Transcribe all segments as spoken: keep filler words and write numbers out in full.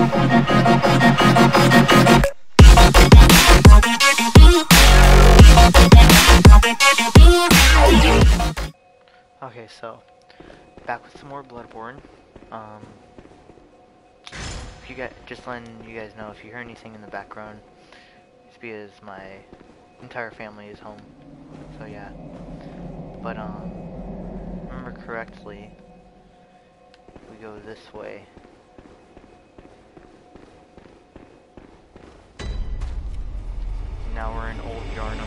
Okay, so back with some more Bloodborne. Um, if you guys, just letting you guys know, if you hear anything in the background, it's because my entire family is home. So yeah, but um, remember correctly, we go this way. Now we're in Old Yarnum.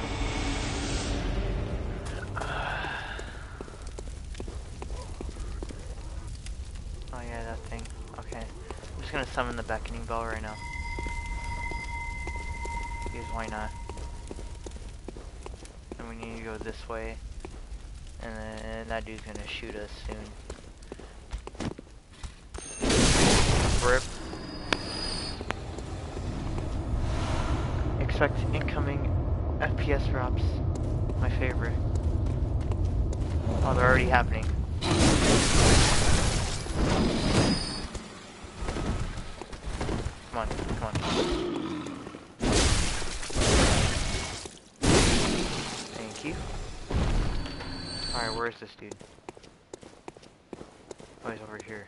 Oh yeah, that thing. Okay. I'm just gonna summon the beckoning bell right now. Because why not? And we need to go this way. And then that dude's gonna shoot us soon. Rip. Expect incoming F P S drops. My favorite. Oh, they're already happening. Come on, come on. Thank you. Alright, where is this dude? Oh, he's over here.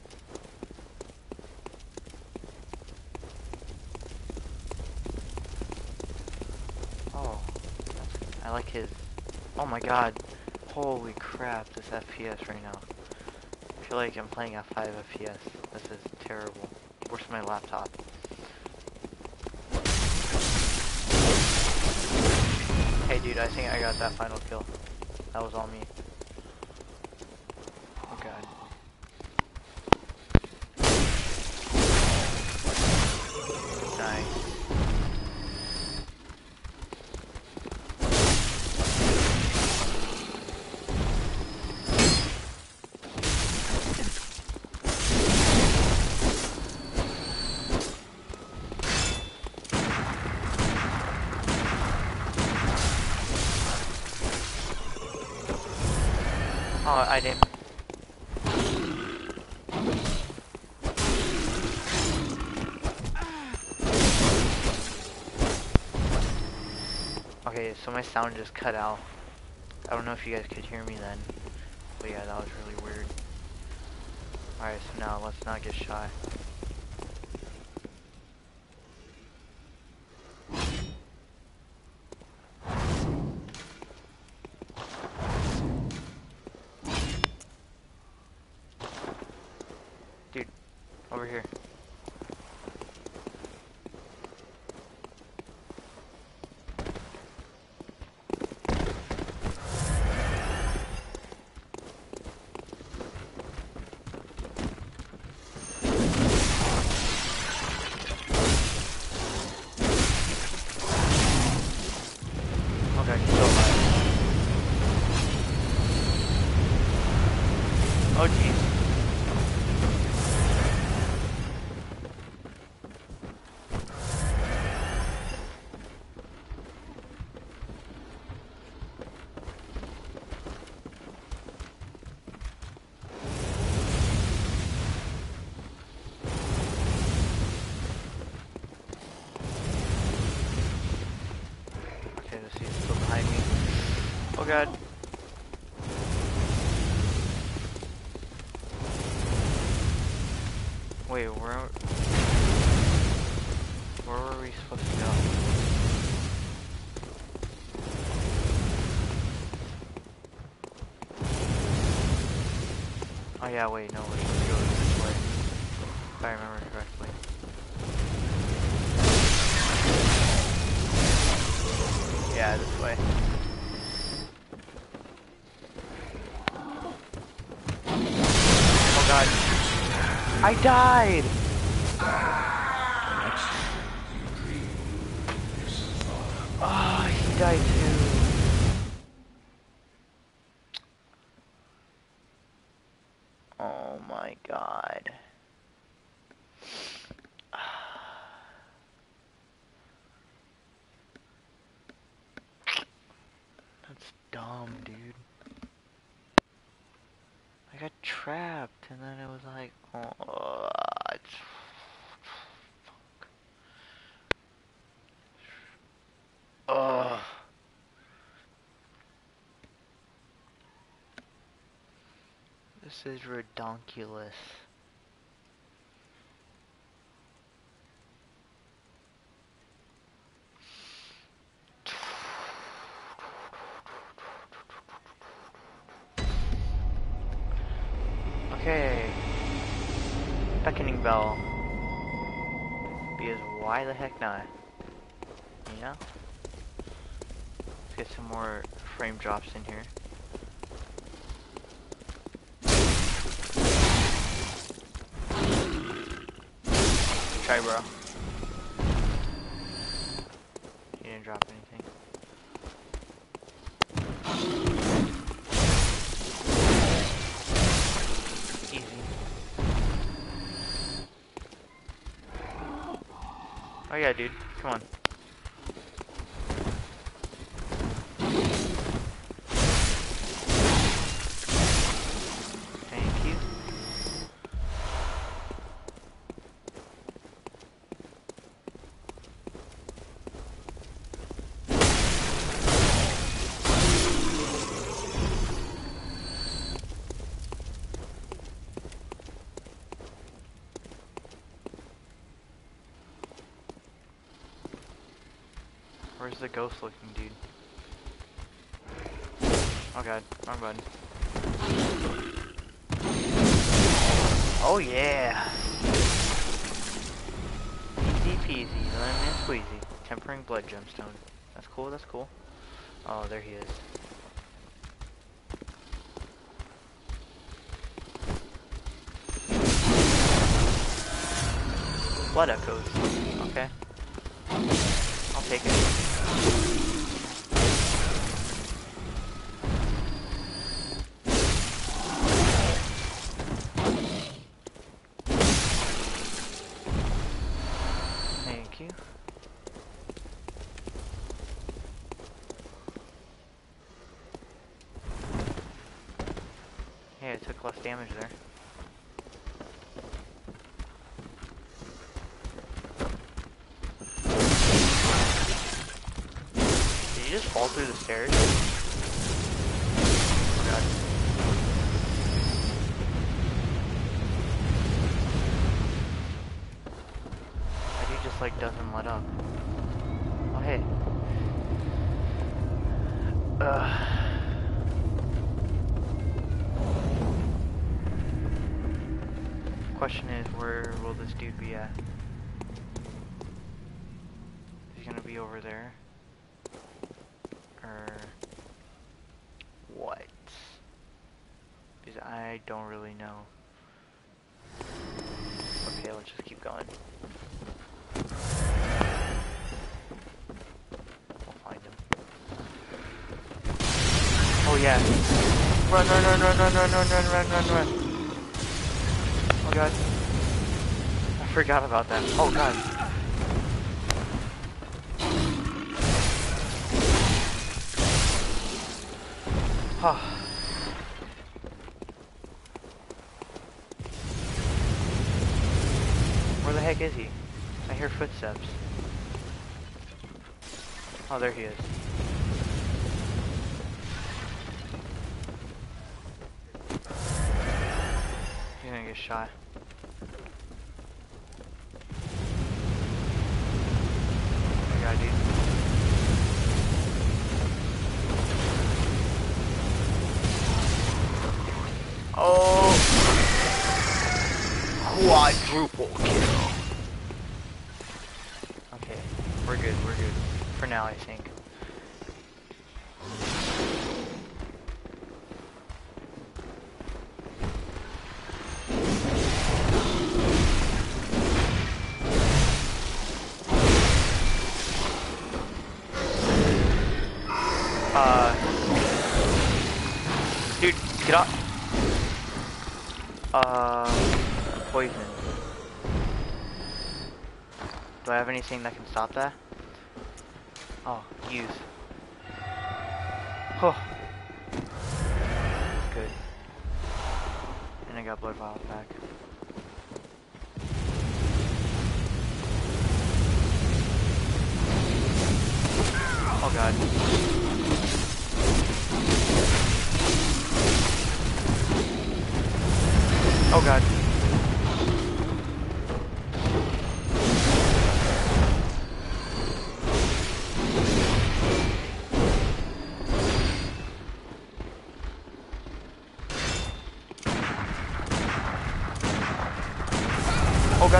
Oh, I like his... Oh my god. Holy crap, this F P S right now. I feel like I'm playing at five F P S. This is terrible. Where's my laptop? Hey dude, I think I got that final kill. That was all me. Oh god. Nice. Oh, I didn't. Okay, so my sound just cut out. I don't know if you guys could hear me then. But yeah, that was really weird. Alright, so now let's not get shy. Dude, over here. Okay, he's still alive. Oh jeez. Okay, this he's still behind me. Oh god. Wait, where where were we supposed to go? Oh yeah, wait, no, we're supposed to go this way. If I remember correctly. Yeah, this way. Oh god. I died! Oh, he died too. Oh my god. That's dumb, dude. I got trapped and then it was like, oh, it's... This is redonkulous. Okay. Beckoning bell. Because why the heck not? You know? Let's get some more frame drops in here. Try, bro. You didn't drop anything. Easy. Oh yeah, dude. Come on. Thank you. Where's the ghost looking dude? Oh god, wrong button. Oh yeah! Easy peasy, lemon squeezy. Tempering blood gemstone. That's cool, that's cool. Oh, there he is. Blood echoes. Okay. I'll take it. Thank you. Yeah, it took less damage there. Did you just fall through the stairs? Oh god. That dude just like doesn't let up. Oh hey. Ugh. Question is, where will this dude be at? Is he gonna be over there? Or what? Because I don't really know. Okay, let's just keep going. We'll find him. Oh yeah. Run, run, run, run, run, run, run, run, run, run, run. Oh god. I forgot about that. Oh god. Oh. Where the heck is he? I hear footsteps. Oh, there he is. He's gonna get shot. I got dude. Oh! Quadruple kill. Okay, we're good, we're good. For now, I think. Uh... Dude, get up! Uh... Poison. Do I have anything that can stop that? Oh, use. Oh. Good. And I got blood vials back. Oh god.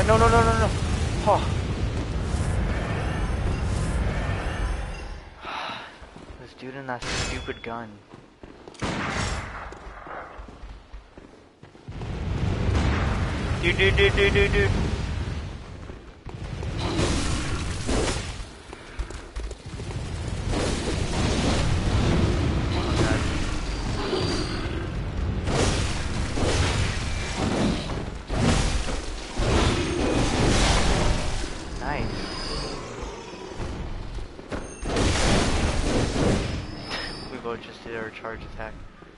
god, no, no, no, no, no. Oh. This dude in that stupid gun. Dude, dude, dude, dude, dude, dude. Just did our charge attack.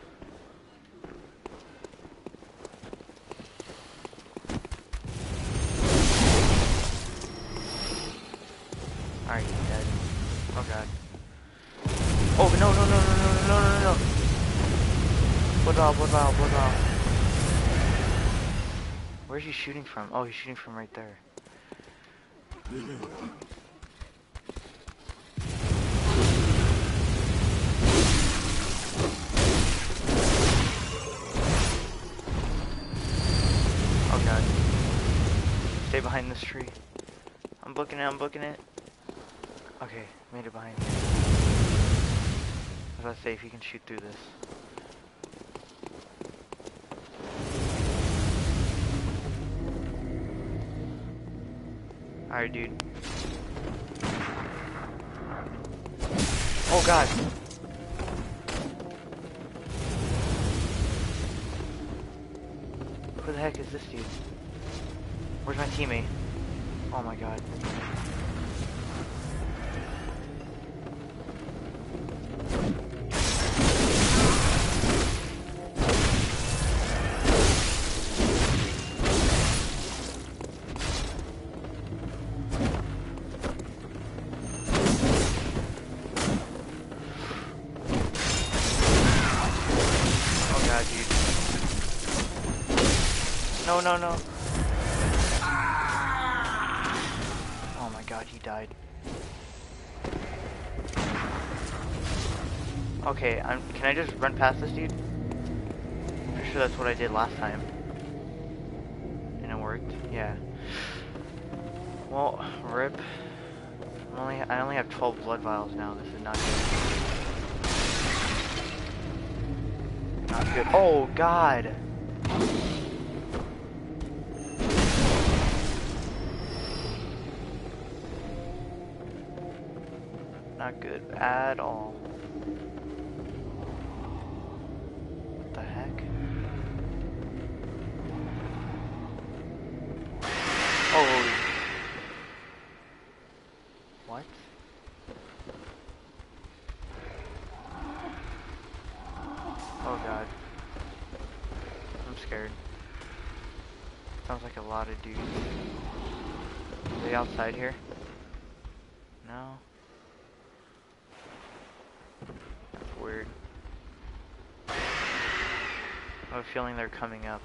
Alright, he's dead. Oh god. Oh no no no no no no no no no! Blood valve, blood valve, blood valve. Where's he shooting from? Oh, he's shooting from right there. Stay behind this tree. I'm booking it, I'm booking it. Okay, made it behind here. I was about to say if you can shoot through this. Alright, dude. Oh god! Who the heck is this dude? Where's my teammate? Oh my god. Oh god, dude. No, no, no. God, he died. Okay, I'm, can I just run past this dude? I'm pretty sure that's what I did last time. And it worked, yeah. Well, rip. I'm only, I only have twelve blood vials now, this is not good. Not good. Oh, God! Not good at all. What the heck? Oh. What? Oh god. I'm scared. Sounds like a lot of dudes. Are they outside here? No. Weird. I have a feeling they're coming up.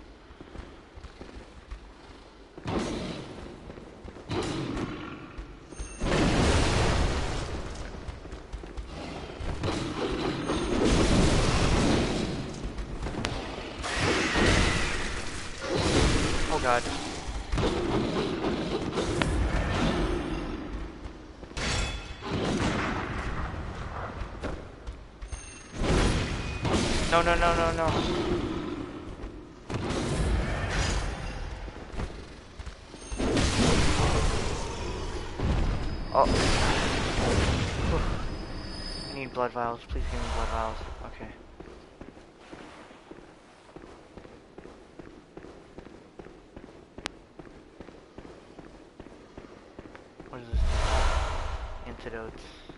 Oh god. No, no, no, no, no. Oh. I need blood vials. Please give me blood vials. Okay. What is this? Antidotes.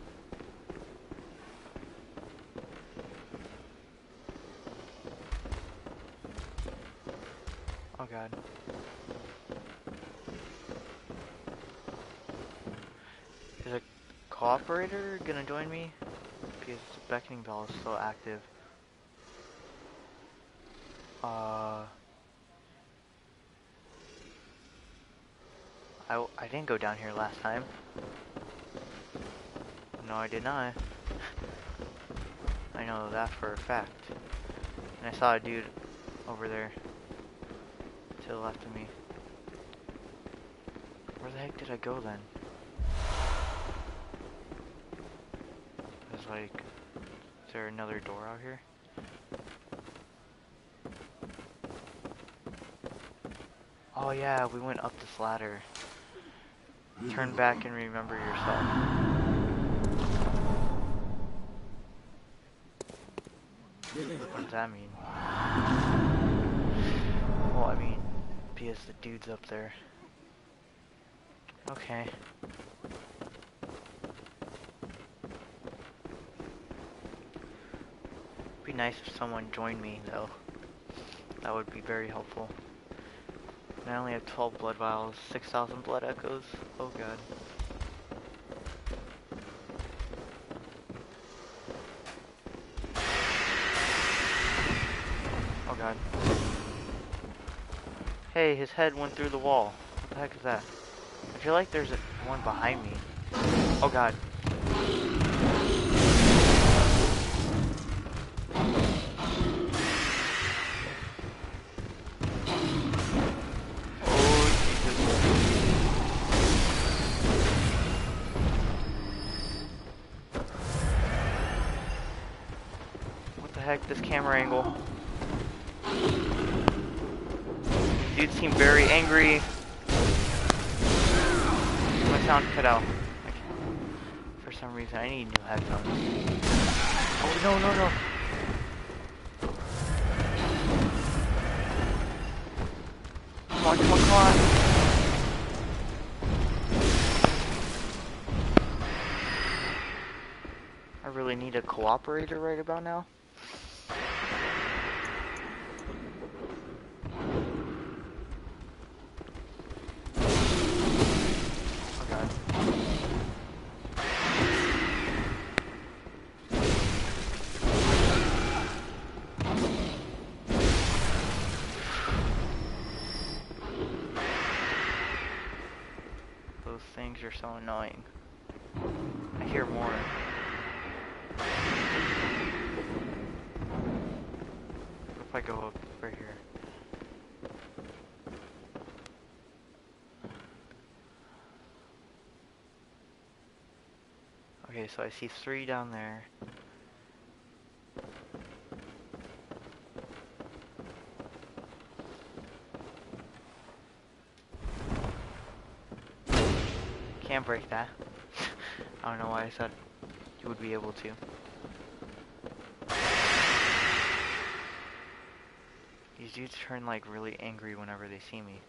Oh god. Is a cooperator gonna join me? Because the beckoning bell is still active. Uh... I, I didn't go down here last time. No, I did not. I know that for a fact. And I saw a dude over there to the left of me. the heck did I go then? I was like, is there another door out here? Oh yeah, we went up this ladder. Turn back and remember yourself. What does that mean? Well, I mean, because the dude's up there. Okay. Be nice if someone joined me, though. That would be very helpful. And I only have twelve blood vials, six thousand blood echoes. Oh god. Oh god. Hey, his head went through the wall. What the heck is that? I feel like there's a one behind me. Oh god. Heck, this camera angle. Dude seemed very angry. My sound cut out. Okay. For some reason, I need new headphones. Oh no no no! Come on come on come on! I really need a cooperator right about now. Things are so annoying. I hear more. What if I go up right here? Okay, so I see three down there. Can't break that. I don't know why I thought you would be able to. These dudes turn like really angry whenever they see me.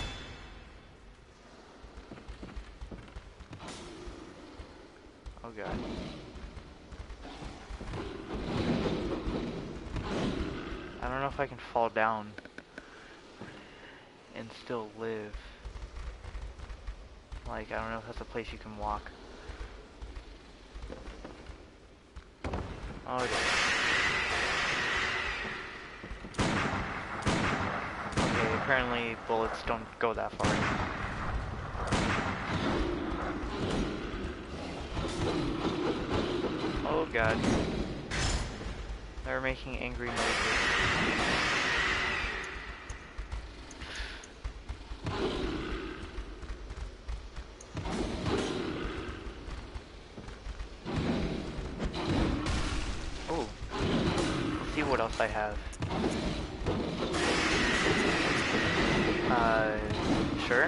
Oh god. I don't know if I can fall down and still live. Like, I don't know if that's a place you can walk. Oh, it is. Okay, apparently bullets don't go that far. Oh god. They're making angry noises. What else I have? Uh, sure.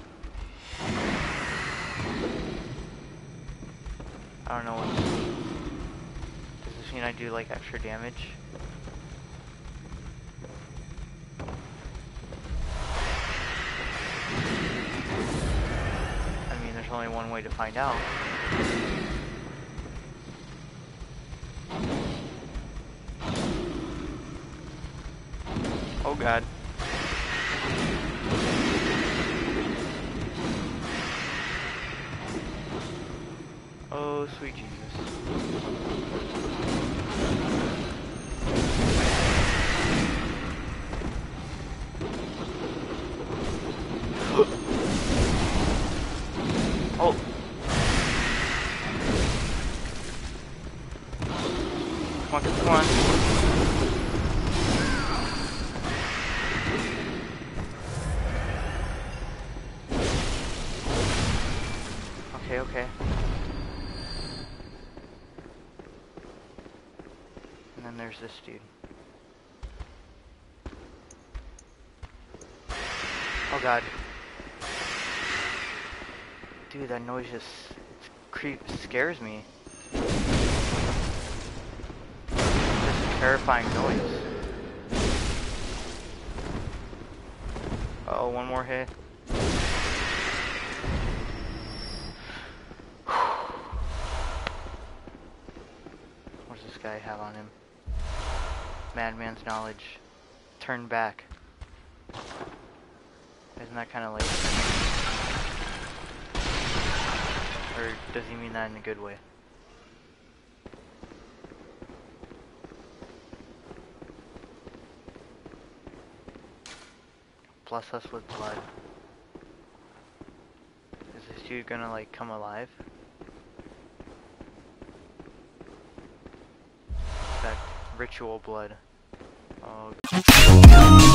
I don't know what this means. Does this mean I do like extra damage? I mean, there's only one way to find out. Oh god. Oh, sweet Jesus. Oh. Come on, come on. Okay, okay. And then there's this dude. Oh god. Dude, that noise just it's creep scares me. This terrifying noise. Oh, one more hit. What does this guy have on him? Madman's knowledge. Turn back. Isn't that kind of like... Or does he mean that in a good way? Bless us with blood. Is this dude gonna like come alive? Expect ritual blood. Oh.